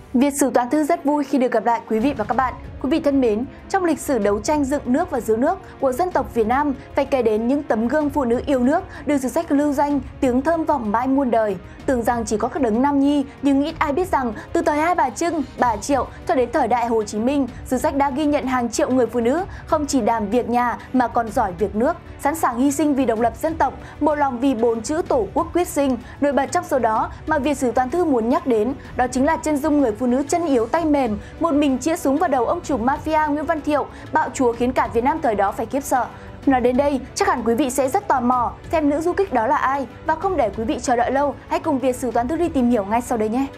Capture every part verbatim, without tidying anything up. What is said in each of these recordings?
Việt Sử Toàn Thư rất vui khi được gặp lại quý vị và các bạn. Quý vị thân mến, trong lịch sử đấu tranh dựng nước và giữ nước của dân tộc Việt Nam, phải kể đến những tấm gương phụ nữ yêu nước được sử sách lưu danh tiếng thơm vọng mãi muôn đời. Tưởng rằng chỉ có các đấng nam nhi, nhưng ít ai biết rằng từ thời Hai Bà Trưng, Bà Triệu cho đến thời đại Hồ Chí Minh, sử sách đã ghi nhận hàng triệu người phụ nữ không chỉ đảm việc nhà mà còn giỏi việc nước, sẵn sàng hy sinh vì độc lập dân tộc, một lòng vì bốn chữ Tổ quốc quyết sinh. Nổi bật trong số đó mà Việt Sử Toàn Thư muốn nhắc đến, đó chính là chân dung người phụ nữ chân yếu tay mềm, một mình chĩa súng vào đầu ông chủ mafia Nguyễn Văn Thiệu, bạo chúa khiến cả Việt Nam thời đó phải khiếp sợ. Nói đến đây, chắc hẳn quý vị sẽ rất tò mò xem nữ du kích đó là ai, và không để quý vị chờ đợi lâu, hãy cùng Việt Sử Toàn Thư đi tìm hiểu ngay sau đây nhé.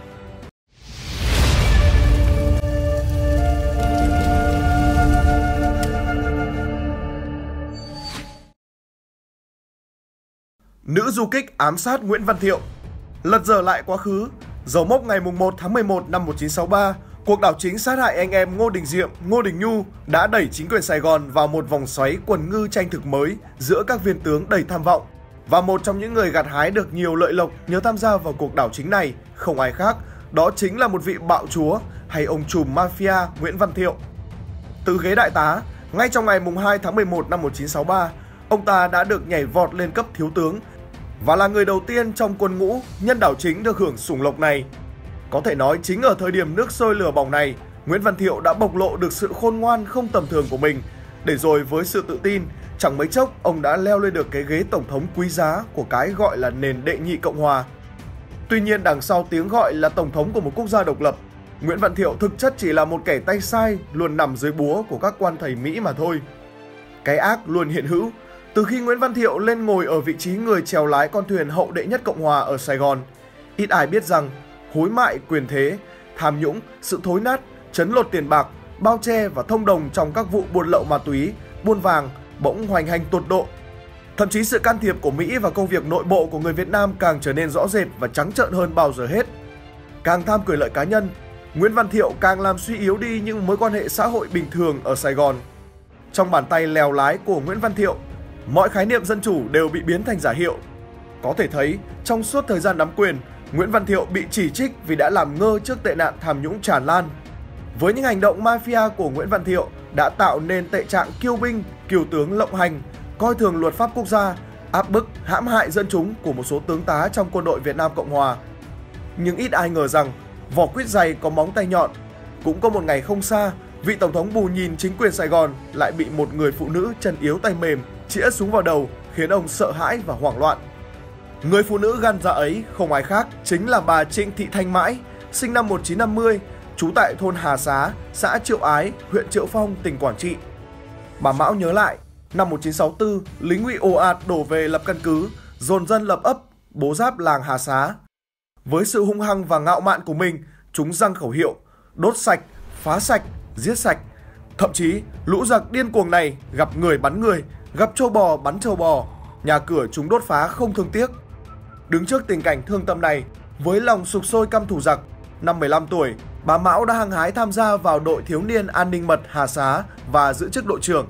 Nữ du kích ám sát Nguyễn Văn Thiệu. Lật dở lại quá khứ, dấu mốc ngày mùng một tháng mười một năm một nghìn chín trăm sáu mươi ba, cuộc đảo chính sát hại anh em Ngô Đình Diệm, Ngô Đình Nhu đã đẩy chính quyền Sài Gòn vào một vòng xoáy quần ngư tranh thực mới giữa các viên tướng đầy tham vọng. Và một trong những người gặt hái được nhiều lợi lộc nhờ tham gia vào cuộc đảo chính này không ai khác, đó chính là một vị bạo chúa hay ông trùm mafia Nguyễn Văn Thiệu. Từ ghế đại tá, ngay trong ngày mùng hai tháng mười một năm một nghìn chín trăm sáu mươi ba, ông ta đã được nhảy vọt lên cấp thiếu tướng và là người đầu tiên trong quân ngũ nhân đảo chính được hưởng sủng lộc này. Có thể nói chính ở thời điểm nước sôi lửa bỏng này, Nguyễn Văn Thiệu đã bộc lộ được sự khôn ngoan không tầm thường của mình, để rồi với sự tự tin, chẳng mấy chốc ông đã leo lên được cái ghế tổng thống quý giá của cái gọi là nền đệ nhị Cộng Hòa. Tuy nhiên đằng sau tiếng gọi là tổng thống của một quốc gia độc lập, Nguyễn Văn Thiệu thực chất chỉ là một kẻ tay sai luôn nằm dưới búa của các quan thầy Mỹ mà thôi. Cái ác luôn hiện hữu. Từ khi Nguyễn Văn Thiệu lên ngồi ở vị trí người chèo lái con thuyền hậu đệ nhất Cộng Hòa ở Sài Gòn, ít ai biết rằng hối mại quyền thế, tham nhũng, sự thối nát, trấn lột tiền bạc, bao che và thông đồng trong các vụ buôn lậu ma túy, buôn vàng bỗng hoành hành tột độ. Thậm chí sự can thiệp của Mỹ vào công việc nội bộ của người Việt Nam càng trở nên rõ rệt và trắng trợn hơn bao giờ hết. Càng tham quyền lợi cá nhân, Nguyễn Văn Thiệu càng làm suy yếu đi những mối quan hệ xã hội bình thường ở Sài Gòn. Trong bàn tay lèo lái của Nguyễn Văn Thiệu, mọi khái niệm dân chủ đều bị biến thành giả hiệu. Có thể thấy, trong suốt thời gian nắm quyền, Nguyễn Văn Thiệu bị chỉ trích vì đã làm ngơ trước tệ nạn tham nhũng tràn lan. Với những hành động mafia của Nguyễn Văn Thiệu đã tạo nên tệ trạng kiêu binh, kiều tướng lộng hành, coi thường luật pháp quốc gia, áp bức, hãm hại dân chúng của một số tướng tá trong quân đội Việt Nam Cộng Hòa. Nhưng ít ai ngờ rằng, vỏ quýt dày có móng tay nhọn. Cũng có một ngày không xa, vị tổng thống bù nhìn chính quyền Sài Gòn lại bị một người phụ nữ chân yếu tay mềm chĩa súng vào đầu, khiến ông sợ hãi và hoảng loạn. Người phụ nữ gan dạ ấy không ai khác chính là bà Trịnh Thị Thanh Mãi, sinh năm một nghìn chín trăm năm mươi, trú tại thôn Hà Xá, xã Triệu Ái, huyện Triệu Phong, tỉnh Quảng Trị. Bà Mão nhớ lại, năm một nghìn chín trăm sáu mươi tư, lính Ngụy ồ ạt đổ về lập căn cứ, dồn dân lập ấp, bố giáp làng Hà Xá. Với sự hung hăng và ngạo mạn của mình, chúng giăng khẩu hiệu đốt sạch, phá sạch, giết sạch. Thậm chí, lũ giặc điên cuồng này gặp người bắn người, gặp trâu bò bắn trâu bò, nhà cửa chúng đốt phá không thương tiếc. Đứng trước tình cảnh thương tâm này, với lòng sục sôi căm thù giặc, năm mười lăm tuổi, bà Mão đã hăng hái tham gia vào đội thiếu niên an ninh mật Hà Xá và giữ chức đội trưởng.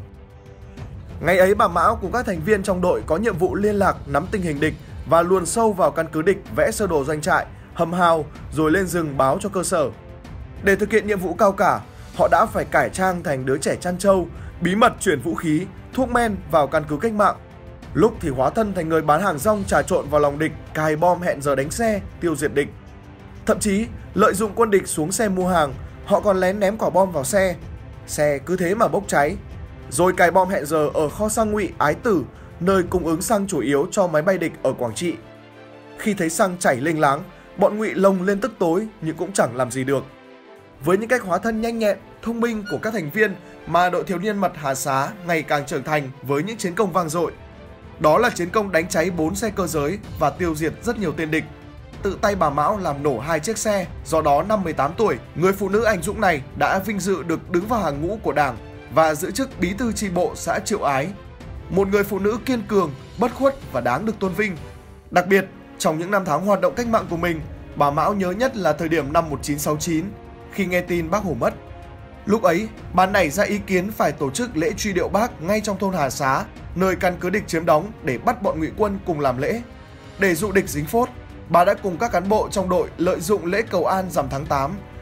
Ngày ấy bà Mão cùng các thành viên trong đội có nhiệm vụ liên lạc nắm tình hình địch và luồn sâu vào căn cứ địch, vẽ sơ đồ doanh trại, hầm hào rồi lên rừng báo cho cơ sở. Để thực hiện nhiệm vụ cao cả, họ đã phải cải trang thành đứa trẻ chăn trâu, bí mật chuyển vũ khí, thuốc men vào căn cứ cách mạng. Lúc thì hóa thân thành người bán hàng rong trà trộn vào lòng địch, cài bom hẹn giờ đánh xe, tiêu diệt địch. Thậm chí, lợi dụng quân địch xuống xe mua hàng, họ còn lén ném quả bom vào xe. Xe cứ thế mà bốc cháy. Rồi cài bom hẹn giờ ở kho xăng Ngụy Ái Tử, nơi cung ứng xăng chủ yếu cho máy bay địch ở Quảng Trị. Khi thấy xăng chảy lênh láng, bọn Ngụy lồng lên tức tối nhưng cũng chẳng làm gì được. Với những cách hóa thân nhanh nhẹn, thông minh của các thành viên mà đội thiếu niên mật Hà Xá ngày càng trưởng thành với những chiến công vang dội. Đó là chiến công đánh cháy bốn xe cơ giới và tiêu diệt rất nhiều tên địch. Tự tay bà Mão làm nổ hai chiếc xe, do đó năm mười tám tuổi, người phụ nữ anh dũng này đã vinh dự được đứng vào hàng ngũ của Đảng và giữ chức bí thư chi bộ xã Triệu Ái. Một người phụ nữ kiên cường, bất khuất và đáng được tôn vinh. Đặc biệt, trong những năm tháng hoạt động cách mạng của mình, bà Mão nhớ nhất là thời điểm năm một nghìn chín trăm sáu mươi chín, khi nghe tin Bác Hồ mất. Lúc ấy, bà nảy ra ý kiến phải tổ chức lễ truy điệu Bác ngay trong thôn Hà Xá, nơi căn cứ địch chiếm đóng, để bắt bọn Ngụy quân cùng làm lễ. Để dụ địch dính phốt, bà đã cùng các cán bộ trong đội lợi dụng lễ cầu an rằm tháng tám,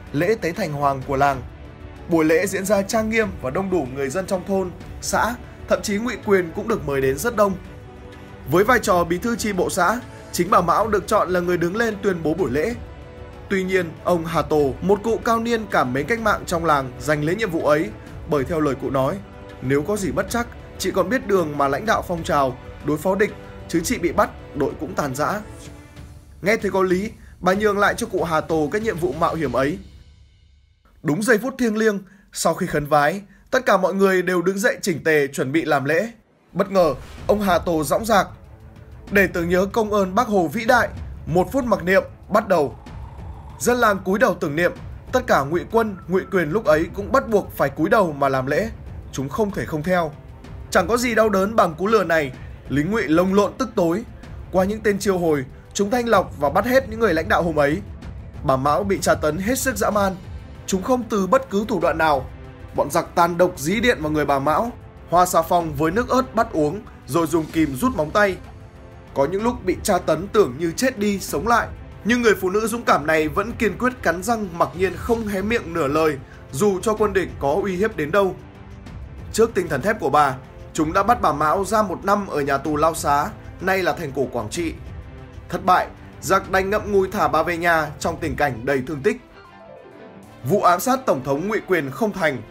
lễ tế thành hoàng của làng. Buổi lễ diễn ra trang nghiêm và đông đủ người dân trong thôn, xã, thậm chí Ngụy Quyền cũng được mời đến rất đông. Với vai trò bí thư chi bộ xã, chính bà Mão được chọn là người đứng lên tuyên bố buổi lễ. Tuy nhiên, ông Hà Tổ, một cụ cao niên cảm mến cách mạng trong làng, giành lấy nhiệm vụ ấy, bởi theo lời cụ nói, nếu có gì bất trắc, chị còn biết đường mà lãnh đạo phong trào, đối phó địch, chứ chị bị bắt, đội cũng tàn rã. Nghe thấy có lý, bà nhường lại cho cụ Hà Tổ cái nhiệm vụ mạo hiểm ấy. Đúng giây phút thiêng liêng, sau khi khấn vái, tất cả mọi người đều đứng dậy chỉnh tề chuẩn bị làm lễ. Bất ngờ, ông Hà Tổ dõng dạc: để tưởng nhớ công ơn Bác Hồ vĩ đại, một phút mặc niệm bắt đầu. Dân làng cúi đầu tưởng niệm, tất cả Ngụy quân, Ngụy Quyền lúc ấy cũng bắt buộc phải cúi đầu mà làm lễ, chúng không thể không theo. Chẳng có gì đau đớn bằng cú lừa này, lính Ngụy lồng lộn tức tối. Qua những tên chiêu hồi, chúng thanh lọc và bắt hết những người lãnh đạo hôm ấy. Bà Mão bị tra tấn hết sức dã man, chúng không từ bất cứ thủ đoạn nào. Bọn giặc tàn độc dí điện vào người bà Mão, hoa xà phòng với nước ớt bắt uống, rồi dùng kìm rút móng tay. Có những lúc bị tra tấn tưởng như chết đi sống lại, nhưng người phụ nữ dũng cảm này vẫn kiên quyết cắn răng mặc nhiên không hé miệng nửa lời, dù cho quân địch có uy hiếp đến đâu. Trước tinh thần thép của bà, chúng đã bắt bà Mão ra một năm ở nhà tù Lao Xá, nay là thành cổ Quảng Trị. Thất bại, giặc đành ngậm ngùi thả bà về nhà trong tình cảnh đầy thương tích. Vụ ám sát Tổng thống Ngụy Quyền không thành.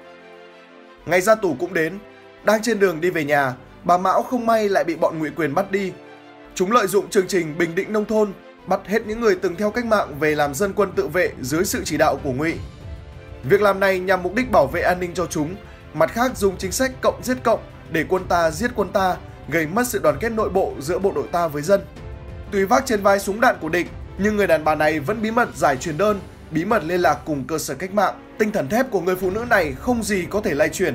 Ngày ra tù cũng đến, đang trên đường đi về nhà, bà Mão không may lại bị bọn Ngụy Quyền bắt đi. Chúng lợi dụng chương trình Bình Định Nông Thôn, bắt hết những người từng theo cách mạng về làm dân quân tự vệ dưới sự chỉ đạo của Ngụy. Việc làm này nhằm mục đích bảo vệ an ninh cho chúng, mặt khác dùng chính sách cộng giết cộng để quân ta giết quân ta, gây mất sự đoàn kết nội bộ giữa bộ đội ta với dân. Tuy vác trên vai súng đạn của địch, nhưng người đàn bà này vẫn bí mật giải truyền đơn, bí mật liên lạc cùng cơ sở cách mạng. Tinh thần thép của người phụ nữ này không gì có thể lay chuyển.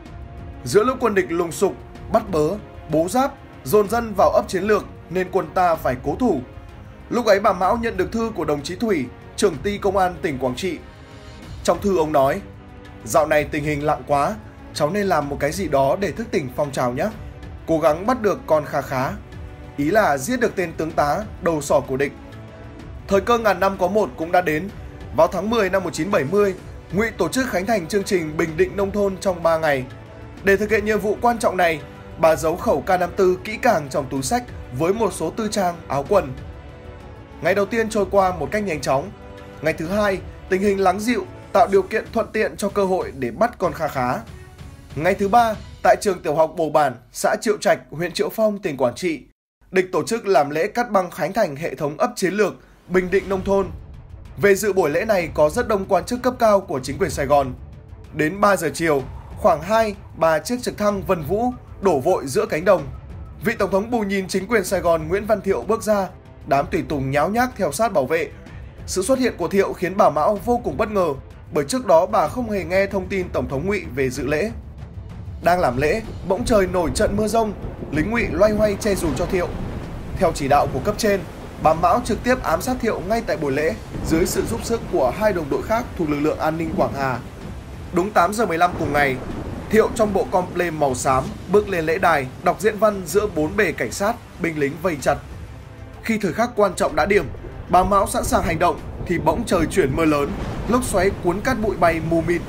Giữa lúc quân địch lùng sục, bắt bớ, bố giáp, dồn dân vào ấp chiến lược nên quân ta phải cố thủ. Lúc ấy bà Mão nhận được thư của đồng chí Thủy, trưởng ty công an tỉnh Quảng Trị. Trong thư ông nói: dạo này tình hình lặng quá, cháu nên làm một cái gì đó để thức tỉnh phong trào nhé. Cố gắng bắt được con Kha Khá. Ý là giết được tên tướng tá đầu sỏ của địch. Thời cơ ngàn năm có một cũng đã đến. Vào tháng mười năm một nghìn chín trăm bảy mươi, Ngụy tổ chức khánh thành chương trình Bình Định Nông Thôn trong ba ngày. Để thực hiện nhiệm vụ quan trọng này, bà giấu khẩu K năm mươi tư kỹ càng trong túi xách với một số tư trang, áo quần. Ngày đầu tiên trôi qua một cách nhanh chóng. Ngày thứ hai, tình hình lắng dịu, tạo điều kiện thuận tiện cho cơ hội để bắt con Kha Khá. Ngày thứ ba, tại trường tiểu học Bồ Bản, xã Triệu Trạch, huyện Triệu Phong, tỉnh Quảng Trị, địch tổ chức làm lễ cắt băng khánh thành hệ thống ấp chiến lược Bình Định Nông Thôn. Về dự buổi lễ này có rất đông quan chức cấp cao của chính quyền Sài Gòn. Đến ba giờ chiều, khoảng hai ba chiếc trực thăng Vân Vũ đổ vội giữa cánh đồng. Vị Tổng thống bù nhìn chính quyền Sài Gòn Nguyễn Văn Thiệu bước ra, đám tùy tùng nháo nhác theo sát bảo vệ. Sự xuất hiện của Thiệu khiến bà Mão vô cùng bất ngờ, bởi trước đó bà không hề nghe thông tin Tổng thống Ngụy về dự lễ. Đang làm lễ, bỗng trời nổi trận mưa rông, lính Ngụy loay hoay che dù cho Thiệu. Theo chỉ đạo của cấp trên, bà Mão trực tiếp ám sát Thiệu ngay tại buổi lễ dưới sự giúp sức của hai đồng đội khác thuộc lực lượng an ninh Quảng Hà. Đúng tám giờ mười lăm cùng ngày, Thiệu trong bộ comple màu xám bước lên lễ đài đọc diễn văn giữa bốn bề cảnh sát, binh lính vây chặt. Khi thời khắc quan trọng đã điểm, bà Mão sẵn sàng hành động thì bỗng trời chuyển mưa lớn, lốc xoáy cuốn cát bụi bay mù mịt.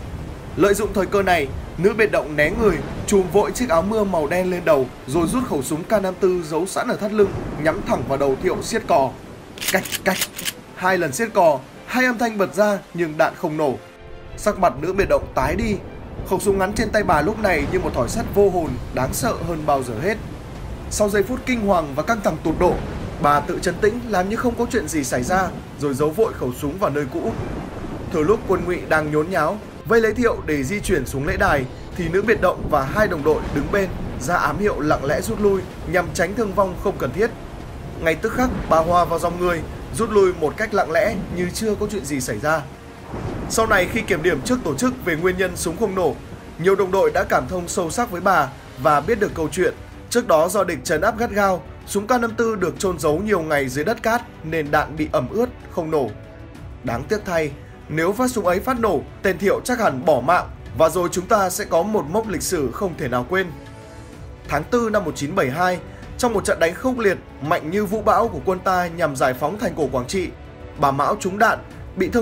Lợi dụng thời cơ này, nữ biệt động né người, chùm vội chiếc áo mưa màu đen lên đầu, rồi rút khẩu súng K năm mươi tư giấu sẵn ở thắt lưng, nhắm thẳng vào đầu Thiệu xiết cò. Cạch cạch, hai lần xiết cò, hai âm thanh bật ra nhưng đạn không nổ. Sắc mặt nữ biệt động tái đi, khẩu súng ngắn trên tay bà lúc này như một thỏi sắt vô hồn, đáng sợ hơn bao giờ hết. Sau giây phút kinh hoàng và căng thẳng tột độ, bà tự trấn tĩnh làm như không có chuyện gì xảy ra, rồi giấu vội khẩu súng vào nơi cũ. Thừa lúc quân Ngụy đang nhốn nháo vây lấy Thiệu để di chuyển xuống lễ đài, thì nữ biệt động và hai đồng đội đứng bên ra ám hiệu lặng lẽ rút lui nhằm tránh thương vong không cần thiết. Ngay tức khắc, bà hòa vào dòng người, rút lui một cách lặng lẽ như chưa có chuyện gì xảy ra. Sau này khi kiểm điểm trước tổ chức về nguyên nhân súng không nổ, nhiều đồng đội đã cảm thông sâu sắc với bà và biết được câu chuyện. Trước đó do địch trấn áp gắt gao, súng K năm mươi tư được chôn giấu nhiều ngày dưới đất cát nên đạn bị ẩm ướt, không nổ. Đáng tiếc thay, nếu phát súng ấy phát nổ, tên Thiệu chắc hẳn bỏ mạng và rồi chúng ta sẽ có một mốc lịch sử không thể nào quên. Tháng tư năm một nghìn chín trăm bảy mươi hai, trong một trận đánh khốc liệt, mạnh như vũ bão của quân ta nhằm giải phóng thành cổ Quảng Trị, bà Mão trúng đạn, bị thương nặng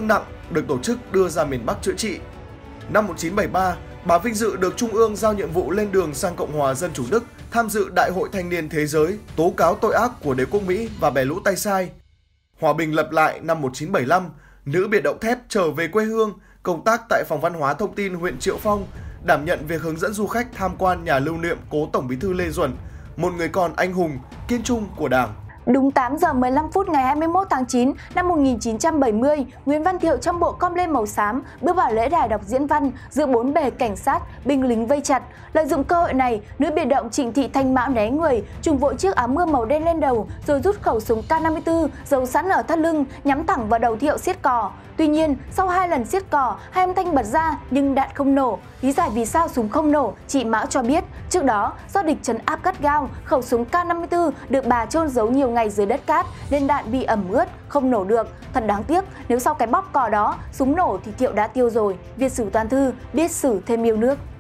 được tổ chức đưa ra miền Bắc chữa trị. Năm một nghìn chín trăm bảy mươi ba, bà vinh dự được Trung ương giao nhiệm vụ lên đường sang Cộng hòa Dân chủ Đức tham dự Đại hội Thanh niên Thế giới tố cáo tội ác của đế quốc Mỹ và bè lũ tay sai. Hòa bình lập lại năm một nghìn chín trăm bảy mươi lăm, nữ biệt động thép trở về quê hương, công tác tại Phòng Văn hóa Thông tin huyện Triệu Phong, đảm nhận việc hướng dẫn du khách tham quan nhà lưu niệm cố Tổng Bí thư Lê Duẩn, một người con anh hùng, kiên trung của Đảng. Đúng tám giờ mười lăm phút ngày hai mươi mốt tháng chín năm một nghìn chín trăm bảy mươi, Nguyễn Văn Thiệu trong bộ com lê màu xám bước vào lễ đài đọc diễn văn giữa bốn bề cảnh sát, binh lính vây chặt. Lợi dụng cơ hội này, nữ biệt động Trịnh Thị Thanh Mão né người, trùm vội chiếc áo mưa màu đen lên đầu rồi rút khẩu súng K năm mươi tư giấu sẵn ở thắt lưng nhắm thẳng vào đầu Thiệu xiết cò. Tuy nhiên, sau hai lần xiết cò, hai âm thanh bật ra nhưng đạn không nổ. Lý giải vì sao súng không nổ, chị Mão cho biết, trước đó do địch trấn áp gắt gao, khẩu súng K năm mươi tư được bà chôn giấu nhiều ngày dưới đất cát nên đạn bị ẩm ướt, không nổ được. Thật đáng tiếc, nếu sau cái bóp cò đó, súng nổ thì Thiệu đã tiêu rồi. Việt sử toàn thư, biết sử thêm yêu nước.